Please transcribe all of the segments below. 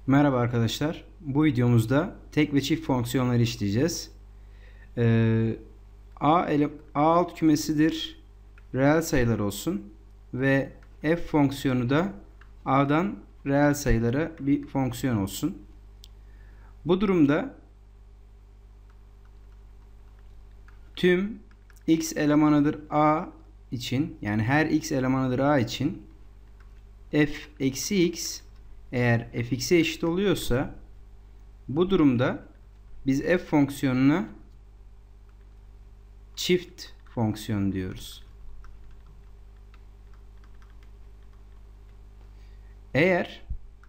Merhaba arkadaşlar. Bu videomuzda tek ve çift fonksiyonları işleyeceğiz. A alt kümesidir, reel sayılar olsun ve f fonksiyonu da A'dan reel sayılara bir fonksiyon olsun. Bu durumda tüm x elemanıdır A için, yani her x elemanıdır A için f eksi x eğer fx'e eşit oluyorsa, bu durumda biz f fonksiyonuna çift fonksiyon diyoruz. Eğer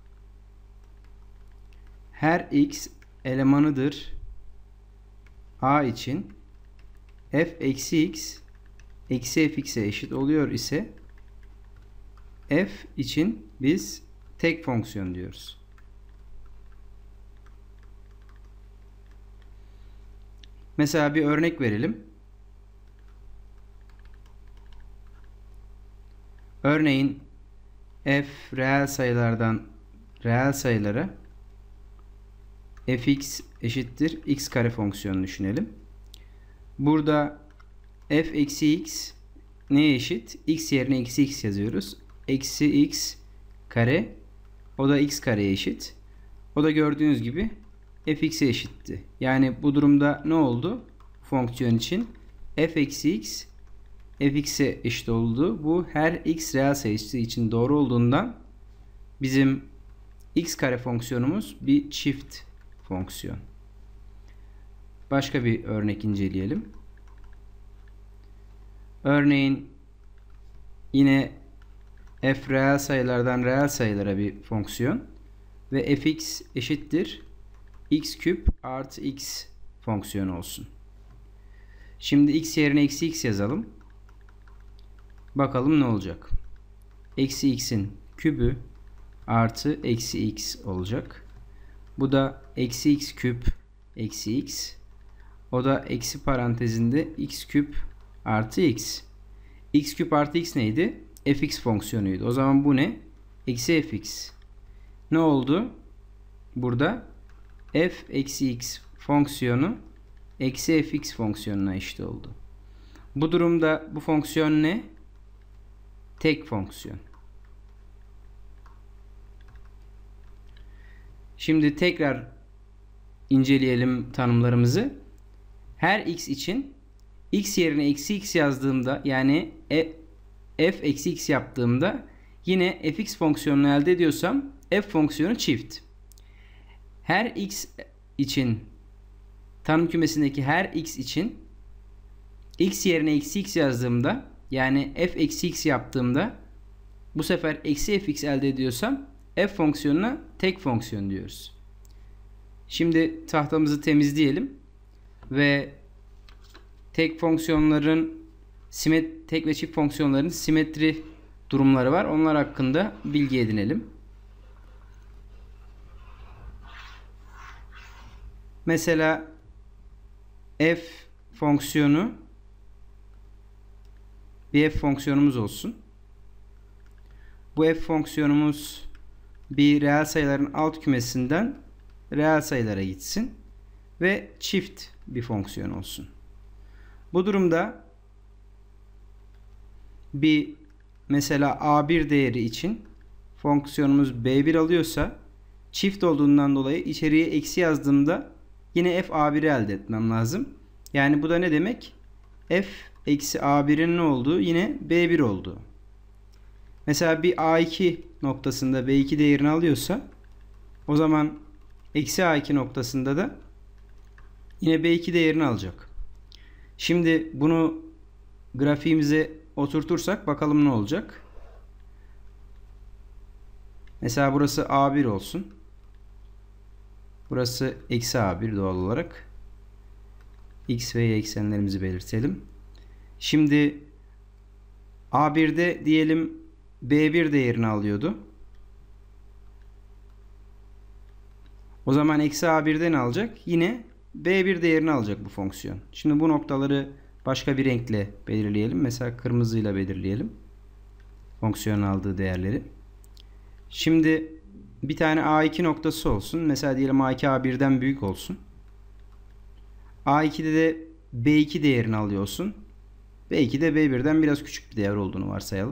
her x elemanıdır A için f eksi x eksi fx'e eşit oluyor ise f için biz tek fonksiyon diyoruz. Mesela bir örnek verelim. Örneğin f reel sayılardan reel sayılara fx eşittir x kare fonksiyonunu düşünelim. Burada f eksi x neye eşit? X yerine eksi x yazıyoruz. Eksi x kare, o da x kareye eşit. O da gördüğünüz gibi fx'e eşitti. Yani bu durumda ne oldu? Fonksiyon için f eksi x fx'e eşit oldu. Bu her x reel sayısı için doğru olduğundan bizim x kare fonksiyonumuz bir çift fonksiyon. Başka bir örnek inceleyelim. Örneğin yine f reel sayılardan reel sayılara bir fonksiyon ve fx eşittir x küp artı x fonksiyonu olsun. Şimdi x yerine eksi x yazalım. Bakalım ne olacak. Eksi x'in kübü artı eksi x olacak. Bu da eksi x küp eksi x. O da eksi parantezinde x küp artı x. X küp artı x neydi? Fx fonksiyonuydu. O zaman bu ne? Eksi fx. Ne oldu? Burada f eksi x fonksiyonu eksi fx fonksiyonuna eşit oldu. Bu durumda bu fonksiyon ne? Tek fonksiyon. Şimdi tekrar inceleyelim tanımlarımızı. Her x için x yerine eksi x yazdığımda, yani f eksi x yaptığımda yine fx fonksiyonunu elde ediyorsam f fonksiyonu çift. Her x için, tanım kümesindeki her x için x yerine eksi x yazdığımda, yani f eksi x yaptığımda bu sefer eksi fx elde ediyorsam f fonksiyonuna tek fonksiyon diyoruz. Şimdi tahtamızı temizleyelim ve tek ve çift fonksiyonların simetri durumları var. Onlar hakkında bilgi edinelim. Mesela f fonksiyonu bir f fonksiyonumuz olsun. Bu f fonksiyonumuz bir reel sayıların alt kümesinden reel sayılara gitsin ve çift bir fonksiyon olsun. Bu durumda bir mesela a1 değeri için fonksiyonumuz b1 alıyorsa, çift olduğundan dolayı içeriye eksi yazdığımda yine f a1'i elde etmem lazım. Yani bu da ne demek? F eksi a1'in ne olduğu yine b1 oldu. Mesela bir a2 noktasında b2 değerini alıyorsa, o zaman eksi a2 noktasında da yine b2 değerini alacak. Şimdi bunu grafiğimize oturtursak bakalım ne olacak. Mesela burası a1 olsun. Burası eksi a1 doğal olarak. X ve y eksenlerimizi belirtelim. Şimdi a1'de diyelim b1 değerini alıyordu. O zaman eksi a1'den alacak? Yine b1 değerini alacak bu fonksiyon. Şimdi bu noktaları başka bir renkle belirleyelim. Mesela kırmızıyla belirleyelim fonksiyonun aldığı değerleri. Şimdi bir tane A2 noktası olsun. Mesela diyelim A2 A1'den büyük olsun. A2'de de B2 değerini alıyorsun. B2 de B1'den biraz küçük bir değer olduğunu varsayalım.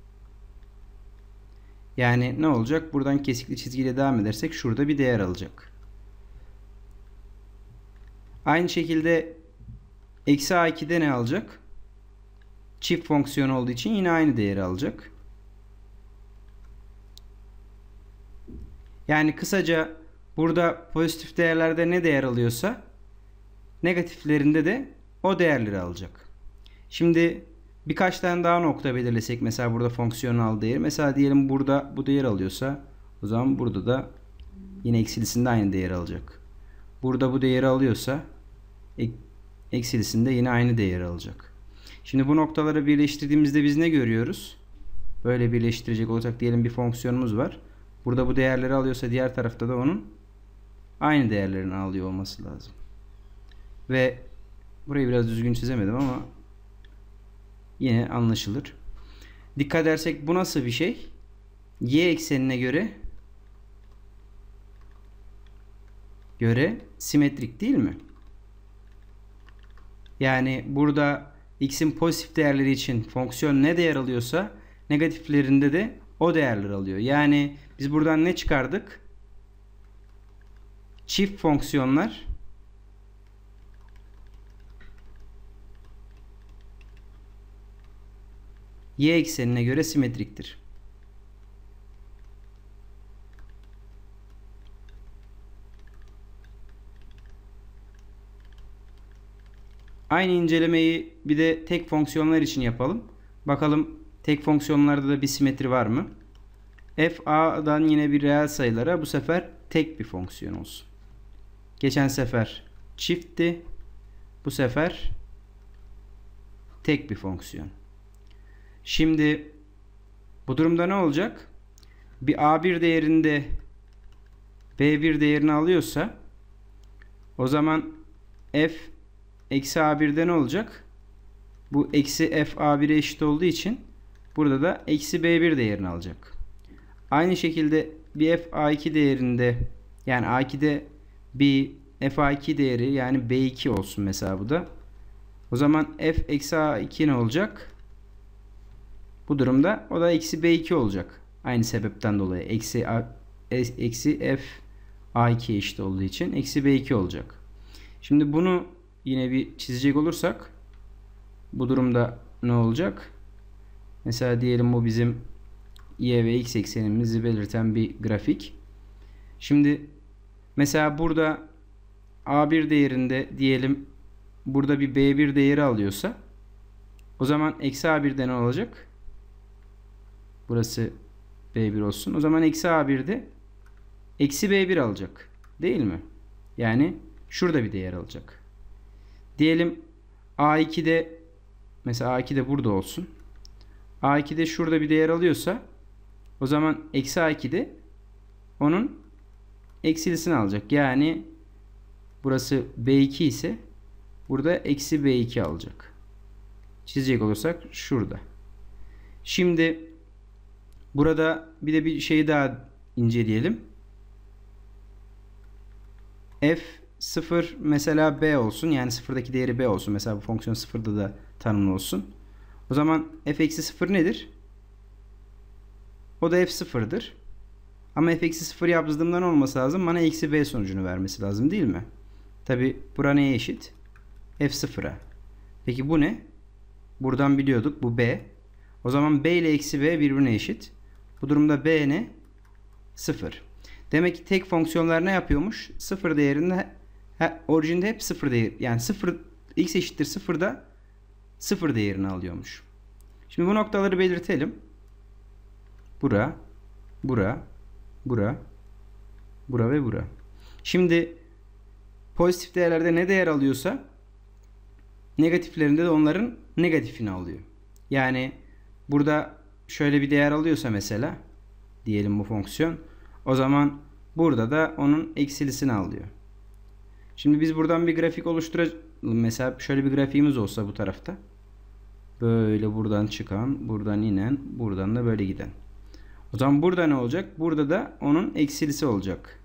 Yani ne olacak? Buradan kesikli çizgiyle devam edersek şurada bir değer alacak. Aynı şekilde eksi A2'de ne alacak? Çift fonksiyon olduğu için yine aynı değeri alacak. Yani kısaca burada pozitif değerlerde ne değer alıyorsa negatiflerinde de o değerleri alacak. Şimdi birkaç tane daha nokta belirlesek, mesela burada fonksiyonun aldığı değeri. Mesela diyelim burada bu değer alıyorsa o zaman burada da yine eksilisinde aynı değeri alacak. Burada bu değeri alıyorsa eksilisinde yine aynı değeri alacak. Şimdi bu noktaları birleştirdiğimizde biz ne görüyoruz? Böyle birleştirecek olacak, diyelim bir fonksiyonumuz var. Burada bu değerleri alıyorsa diğer tarafta da onun aynı değerlerini alıyor olması lazım. Ve burayı biraz düzgün çizemedim ama yine anlaşılır. Dikkat edersek bu nasıl bir şey? Y eksenine göre simetrik değil mi? Yani burada x'in pozitif değerleri için fonksiyon ne değer alıyorsa negatiflerinde de o değerleri alıyor. Yani biz buradan ne çıkardık? Çift fonksiyonlar y eksenine göre simetriktir. Aynı incelemeyi bir de tek fonksiyonlar için yapalım. Bakalım tek fonksiyonlarda da bir simetri var mı? F a'dan yine bir reel sayılara, bu sefer tek bir fonksiyon olsun. Geçen sefer çiftti. Bu sefer tek bir fonksiyon. Şimdi bu durumda ne olacak? Bir A1 değerinde B1 değerini alıyorsa o zaman F eksi A1'de ne olacak? Bu eksi F A1'e eşit olduğu için burada da eksi B1 değerini alacak. Aynı şekilde bir F A2 değerinde, yani A2'de bir F A2 değeri, yani B2 olsun mesela bu da. O zaman F eksi A2 ne olacak? Bu durumda o da eksi B2 olacak. Aynı sebepten dolayı eksi F A2 eşit olduğu için eksi B2 olacak. Şimdi bunu yine bir çizecek olursak bu durumda ne olacak? Mesela diyelim bu bizim y ve x eksenimizi belirten bir grafik. Şimdi mesela burada A1 değerinde diyelim burada bir B1 değeri alıyorsa o zaman eksi A1'de ne olacak? Burası B1 olsun. O zaman eksi A1'de eksi B1 alacak. Değil mi? Yani şurada bir değer alacak. Diyelim A2'de, mesela A2'de burada olsun. A2'de şurada bir değer alıyorsa o zaman eksi A2'de onun eksilisini alacak. Yani burası B2 ise burada eksi B2 alacak. Çizecek olursak şurada. Şimdi burada bir de bir şey daha inceleyelim. F 0 mesela B olsun. Yani sıfırdaki değeri B olsun. Mesela bu fonksiyon sıfırda da tanımlı olsun. O zaman f eksi 0 nedir? O da f 0'dır. Ama f eksi 0 yazdığımdan olması lazım. Bana eksi B sonucunu vermesi lazım değil mi? Tabi bura neye eşit? F 0'a. Peki bu ne? Buradan biliyorduk. Bu B. O zaman B ile eksi B birbirine eşit. Bu durumda B ne? 0. Demek ki tek fonksiyonlar ne yapıyormuş? 0 değerinde orijinde hep 0 değer. Yani 0 x eşittir 0'da 0 değerini alıyormuş. Şimdi bu noktaları belirtelim. Bura, bura, bura, bura ve bura. Şimdi pozitif değerlerde ne değer alıyorsa negatiflerinde de onların negatifini alıyor. Yani burada şöyle bir değer alıyorsa mesela diyelim bu fonksiyon, o zaman burada da onun eksilisini alıyor. Şimdi biz buradan bir grafik oluşturalım. Mesela şöyle bir grafiğimiz olsa bu tarafta. Böyle buradan çıkan, buradan inen, buradan da böyle giden. O zaman burada ne olacak? Burada da onun eksilisi olacak.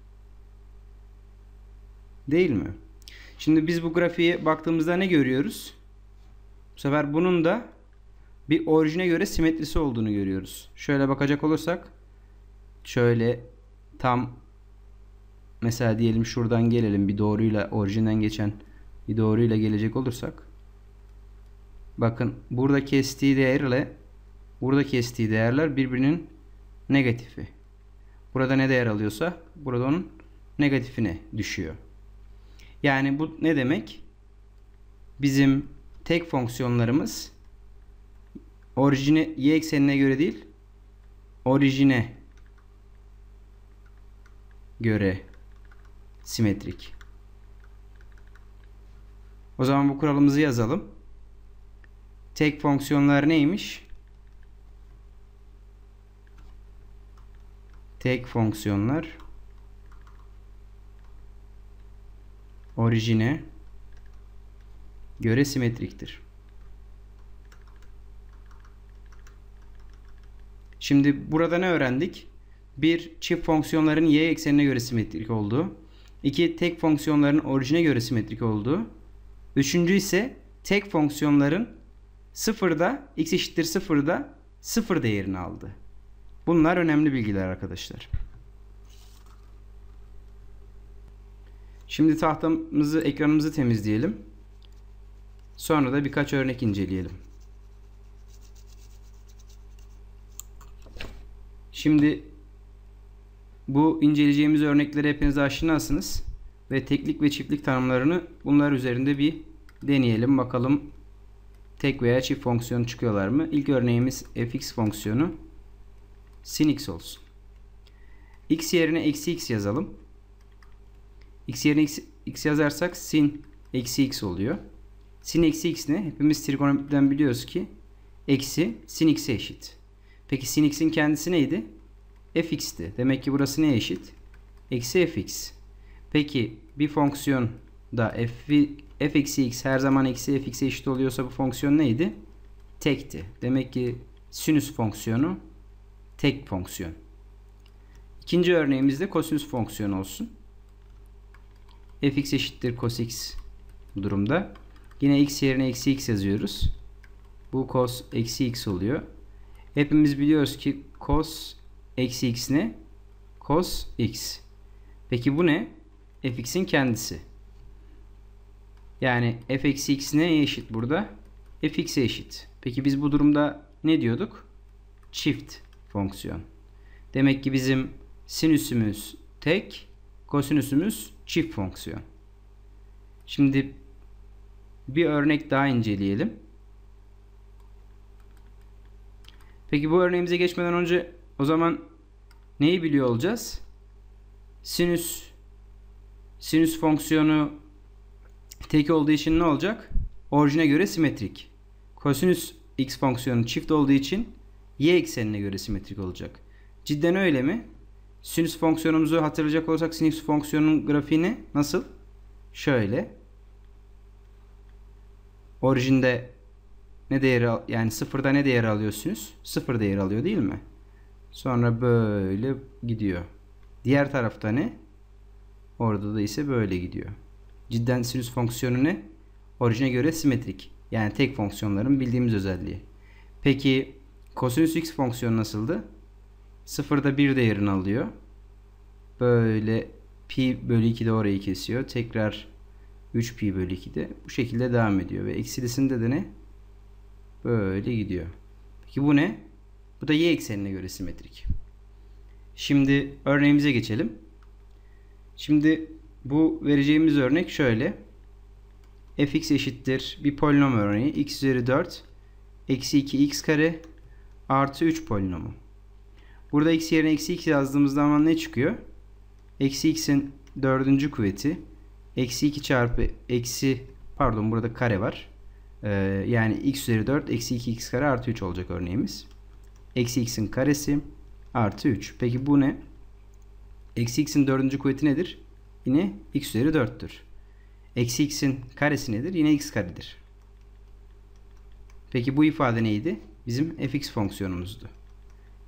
Değil mi? Şimdi biz bu grafiğe baktığımızda ne görüyoruz? Bu sefer bunun da bir orijine göre simetrisi olduğunu görüyoruz. Şöyle bakacak olursak, şöyle tam mesela diyelim şuradan gelelim, bir doğruyla, orijinden geçen bir doğruyla gelecek olursak, bakın burada kestiği değerle burada kestiği değerler birbirinin negatifi. Burada ne değer alıyorsa burada onun negatifine düşüyor. Yani bu ne demek? Bizim tek fonksiyonlarımız orijine y eksenine göre değil, orijine göre simetrik. O zaman bu kuralımızı yazalım. Tek fonksiyonlar neymiş? Tek fonksiyonlar orijine göre simetriktir. Şimdi burada ne öğrendik? Bir, çift fonksiyonların y eksenine göre simetrik olduğu. İki, tek fonksiyonların orijine göre simetrik olduğu. Üçüncü ise tek fonksiyonların sıfırda, x eşittir sıfırda sıfır değerini aldı. Bunlar önemli bilgiler arkadaşlar. Şimdi tahtamızı, ekranımızı temizleyelim. Sonra da birkaç örnek inceleyelim. Şimdi bu inceleyeceğimiz örneklere hepiniz aşinasınız. Ve teklik ve çiftlik tanımlarını bunlar üzerinde bir deneyelim. Bakalım tek veya çift fonksiyon çıkıyorlar mı? İlk örneğimiz fx fonksiyonu sin x olsun. X yerine eksi x yazalım. X yerine x yazarsak sin eksi x oluyor. Sin eksi x ne? Hepimiz trigonometriden biliyoruz ki eksi sin x'e eşit. Peki sin x'in kendisi neydi? Fx'ti. Demek ki burası neye eşit? Eksi fx. Peki bir fonksiyon da f eksi x her zaman eksi fx'e eşit oluyorsa bu fonksiyon neydi? Tekti. Demek ki sinüs fonksiyonu tek fonksiyon. İkinci örneğimizde kosinüs fonksiyonu olsun. Fx eşittir cos x bu durumda. Yine x yerine eksi x yazıyoruz. Bu cos eksi x oluyor. Hepimiz biliyoruz ki cos eksi x ne? Cos x. Peki bu ne? Fx'in kendisi. Yani f eksi x neye eşit burada? Fx'e eşit. Peki biz bu durumda ne diyorduk? Çift fonksiyon. Demek ki bizim sinüsümüz tek, kosinüsümüz çift fonksiyon. Şimdi bir örnek daha inceleyelim. Peki bu örneğimize geçmeden önce o zaman neyi biliyor olacağız? Sinüs fonksiyonu tek olduğu için ne olacak? Orijine göre simetrik. Kosinüs x fonksiyonu çift olduğu için y eksenine göre simetrik olacak. Cidden öyle mi? Sinüs fonksiyonumuzu hatırlayacak olursak sinüs fonksiyonun grafiği nasıl? Şöyle. Orijinde ne değeri, yani sıfırda ne değeri alıyor sinüs? Sıfır değeri alıyor değil mi? Sonra böyle gidiyor. Diğer tarafta ne? Orada da ise böyle gidiyor. Cidden sinüs fonksiyonu ne? Orijine göre simetrik. Yani tek fonksiyonların bildiğimiz özelliği. Peki kosinüs x fonksiyonu nasıldı? Sıfırda bir değerini alıyor. Böyle pi bölü 2'de orayı kesiyor. Tekrar 3 pi bölü 2'de bu şekilde devam ediyor. Ve eksilisinde de ne? Böyle gidiyor. Peki bu ne? Bu da y eksenine göre simetrik. Şimdi örneğimize geçelim. Şimdi bu vereceğimiz örnek şöyle. Fx eşittir bir polinom örneği. X üzeri 4 eksi 2 x kare artı 3 polinomu. Burada x yerine eksi 2 yazdığımız zaman ne çıkıyor? Eksi x'in 4. kuvveti eksi 2 çarpı eksi, pardon burada kare var. Yani x üzeri 4 eksi 2 x kare artı 3 olacak örneğimiz. Eksi x'in karesi artı 3. Peki bu ne? Eksi x'in 4. kuvveti nedir? Yine x üzeri 4'tür. Eksi x'in karesi nedir? Yine x karedir. Peki bu ifade neydi? Bizim fx fonksiyonumuzdu.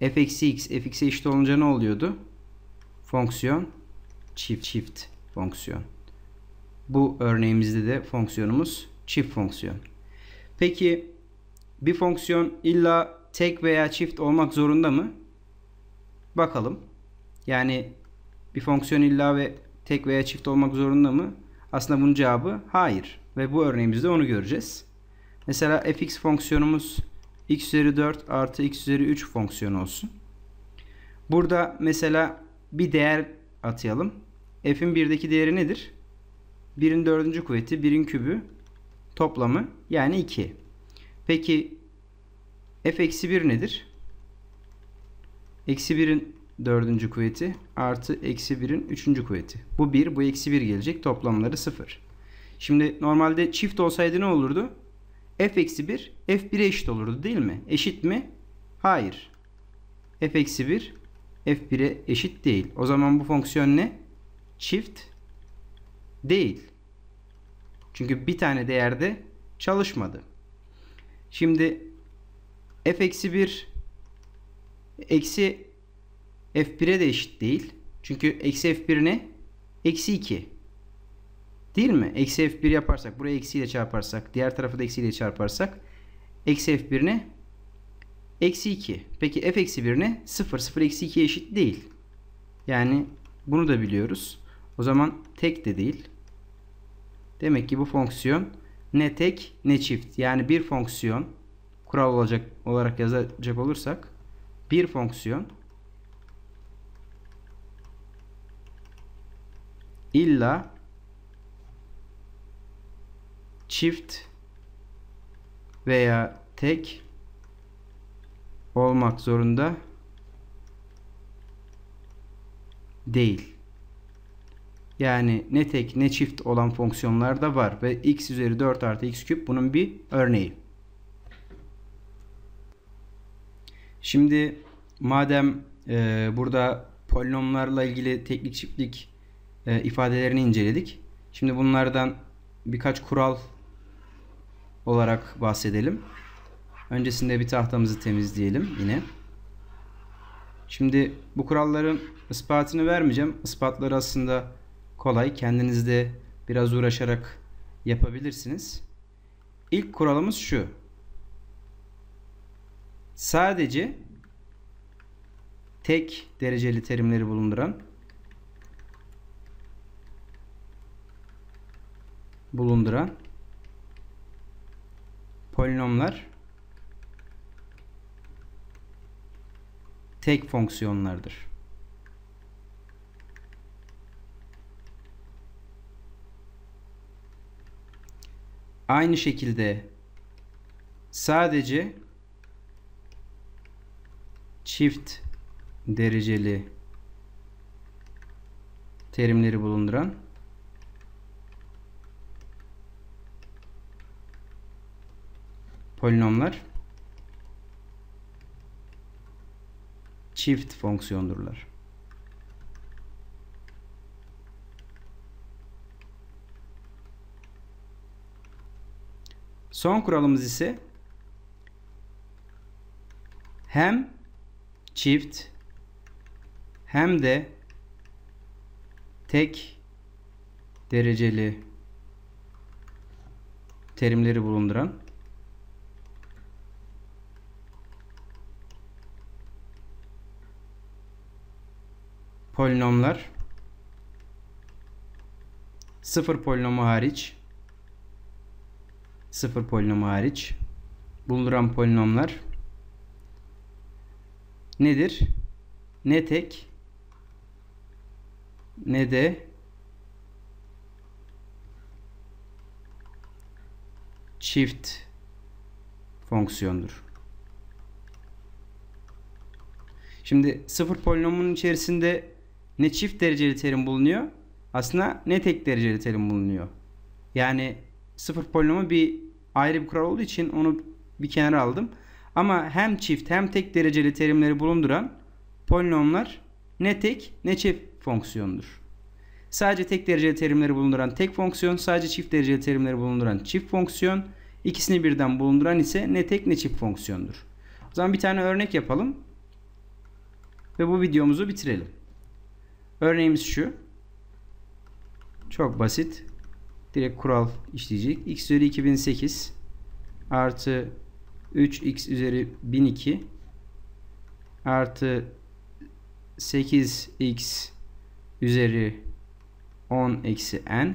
f eksi x fx'e eşit olunca ne oluyordu? Fonksiyon çift fonksiyon. Bu örneğimizde de fonksiyonumuz çift fonksiyon. Peki bir fonksiyon illa tek veya çift olmak zorunda mı? Bakalım. Yani bir fonksiyon illa ve tek veya çift olmak zorunda mı? Aslında bunun cevabı hayır. Ve bu örneğimizde onu göreceğiz. Mesela fx fonksiyonumuz x üzeri 4 artı x üzeri 3 fonksiyonu olsun. Burada mesela bir değer atayalım. F'in 1'deki değeri nedir? 1'in 4. kuvveti, 1'in kübü toplamı yani 2. Peki f eksi 1 nedir? Eksi 1'in 4. kuvveti artı eksi 1'in 3. kuvveti. Bu 1, bu eksi 1 gelecek. Toplamları 0. Şimdi normalde çift olsaydı ne olurdu? F eksi 1 f1'e eşit olurdu değil mi? Eşit mi? Hayır. F eksi 1 f1'e eşit değil. O zaman bu fonksiyon ne? Çift değil. Çünkü bir tane değerde çalışmadı. Şimdi f eksi 1 eksi f1'e de eşit değil. Çünkü eksi f1 ne? Eksi 2. Değil mi? Eksi f1 yaparsak, buraya eksiyle çarparsak, diğer tarafı da eksiyle çarparsak, eksi f1 ne? Eksi 2. Peki f eksi 1 ne? 0. 0 eksi 2'ye eşit değil. Yani bunu da biliyoruz. O zaman tek de değil. Demek ki bu fonksiyon ne tek ne çift. Yani bir fonksiyon, kural olarak yazacak olursak, bir fonksiyon illa çift veya tek olmak zorunda değil. Yani ne tek ne çift olan fonksiyonlar da var ve x üzeri 4 artı x küp bunun bir örneği. Şimdi madem burada polinomlarla ilgili teklik çiftlik ifadelerini inceledik. Şimdi bunlardan birkaç kural olarak bahsedelim. Öncesinde bir tahtamızı temizleyelim yine. Şimdi bu kuralların ispatını vermeyeceğim. Ispatları aslında kolay. Kendiniz de biraz uğraşarak yapabilirsiniz. İlk kuralımız şu. Sadece tek dereceli terimleri bulunduran polinomlar tek fonksiyonlardır. Aynı şekilde sadece çift dereceli terimleri bulunduran polinomlar çift fonksiyondurlar. Son kuralımız ise hem çift hem de tek dereceli terimleri bulunduran polinomlar sıfır polinomu hariç bulunduran polinomlar nedir? Ne tek ne de çift fonksiyondur. Şimdi sıfır polinomunun içerisinde ne çift dereceli terim bulunuyor, aslında ne tek dereceli terim bulunuyor. Yani sıfır polinomu ayrı bir kural olduğu için onu bir kenara aldım. Ama hem çift hem tek dereceli terimleri bulunduran polinomlar ne tek ne çift fonksiyondur. Sadece tek dereceli terimleri bulunduran tek fonksiyon, sadece çift dereceli terimleri bulunduran çift fonksiyon, ikisini birden bulunduran ise ne tek ne çift fonksiyondur. O zaman bir tane örnek yapalım. ve bu videomuzu bitirelim. Örneğimiz şu. Çok basit. Direkt kural işleyecek. X üzeri 2008 artı 3x üzeri 1002 artı 8x üzeri 10 eksi n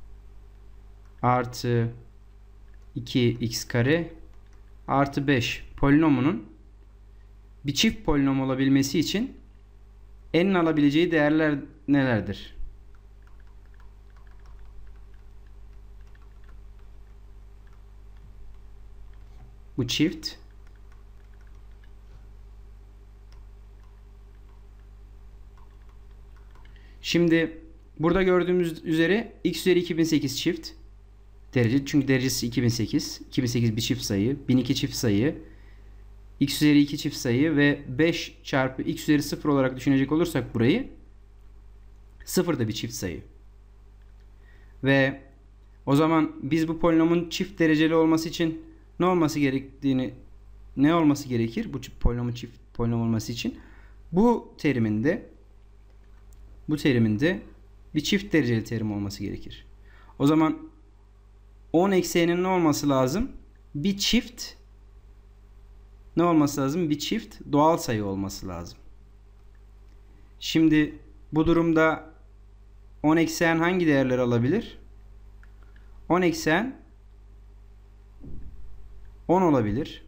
artı 2x kare artı 5 polinomunun bir çift polinom olabilmesi için n'in alabileceği değerler nelerdir? Bu çift şimdi burada gördüğümüz üzere x üzeri 2008 çift derece, çünkü derecesi 2008 bir çift sayı, 1002 çift sayı, x üzeri 2 çift sayı ve 5 çarpı x üzeri 0 olarak düşünecek olursak burayı 0 da bir çift sayı. Ve o zaman biz bu polinomun çift dereceli olması için ne olması gerekir? Bu polinomun çift polinom olması için bu teriminde bir çift dereceli terim olması gerekir. O zaman 10 eksi n'in ne olması lazım? Bir çift doğal sayı olması lazım. Şimdi bu durumda 10 eksi n hangi değerler alabilir? 10 eksi n 10 olabilir.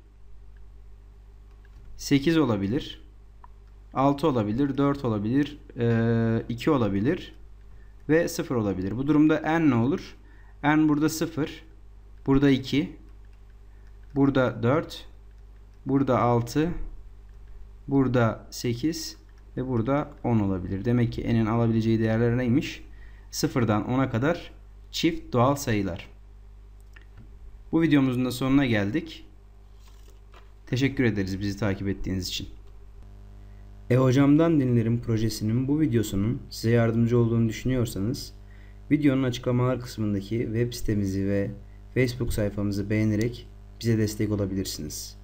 8 olabilir. 6 olabilir. 4 olabilir. 2 olabilir. Ve 0 olabilir. Bu durumda n ne olur? N burada 0. Burada 2. Burada 4. Burada 6. Burada 8. Ve burada 10 olabilir. Demek ki n'in alabileceği değerler neymiş? 0'dan 10'a kadar çift doğal sayılar. Bu videomuzun da sonuna geldik. Teşekkür ederiz bizi takip ettiğiniz için. Hocamdan Dinlerim projesinin bu videosunun size yardımcı olduğunu düşünüyorsanız videonun açıklamalar kısmındaki web sitemizi ve Facebook sayfamızı beğenerek bize destek olabilirsiniz.